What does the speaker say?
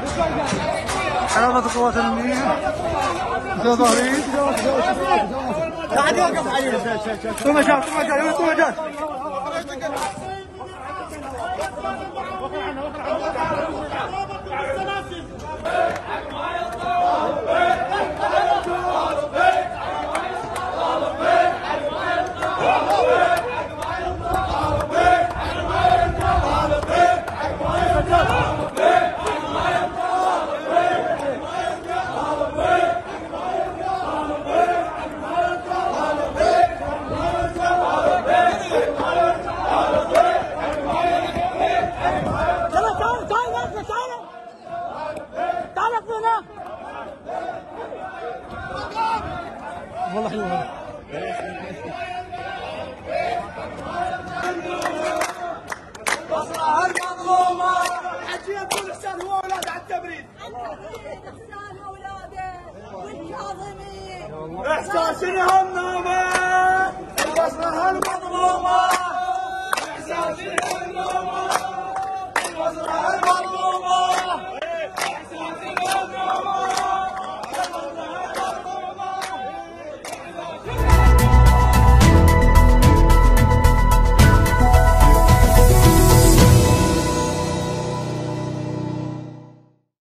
حركة القوات الأمنية إلى ظهري. قاعد يوقف علينا. ثم جاء ثم جاء. والله حلوة. مصرها المظلومة حجي يقول الإحسان هو أولاد على التبريد. الإحسان أولاده والكاظمين. إحساسهم نومة مصرها المظلومة. إحساسهم نومة.